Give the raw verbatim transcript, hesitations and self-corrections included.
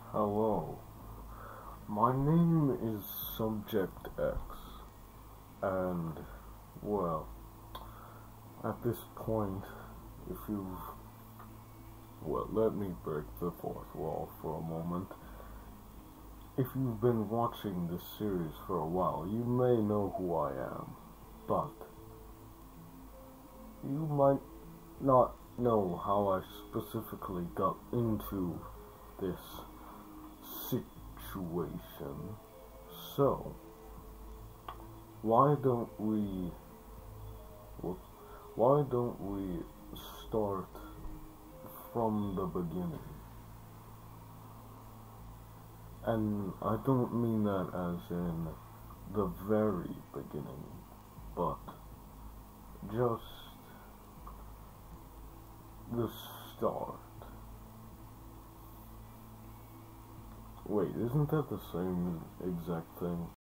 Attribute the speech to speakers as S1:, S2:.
S1: Hello, my name is Subject X, and, well, at this point, if you've, well, let me break the fourth wall for a moment. If you've been watching this series for a while, you may know who I am, but you might not know how I specifically got into this situation. So, why don't we, why don't we start from the beginning? And I don't mean that as in the very beginning, but just the start. Wait, isn't that the same exact thing?